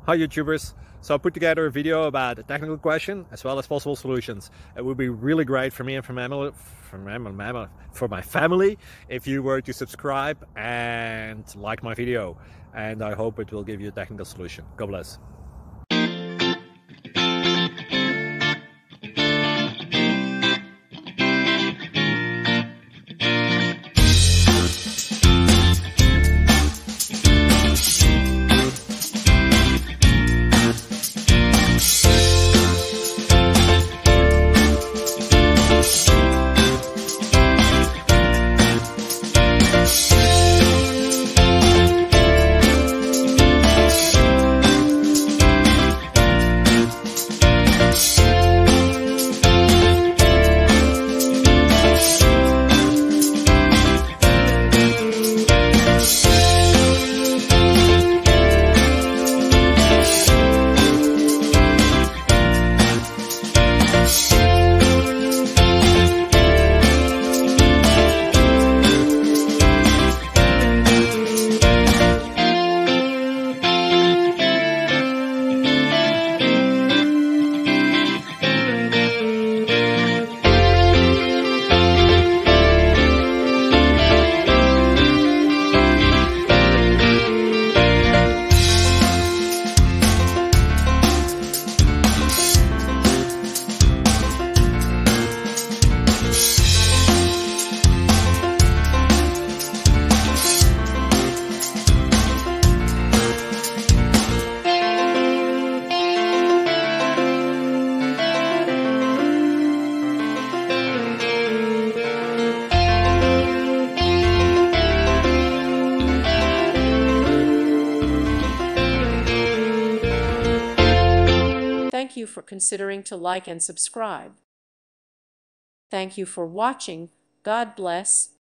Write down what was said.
Hi YouTubers. So I put together a video about a technical question as well as possible solutions. It would be really great for me and for my family if you were to subscribe and like my video. And I hope it will give you a technical solution. God bless. Thank you for considering to like and subscribe. Thank you for watching. God bless.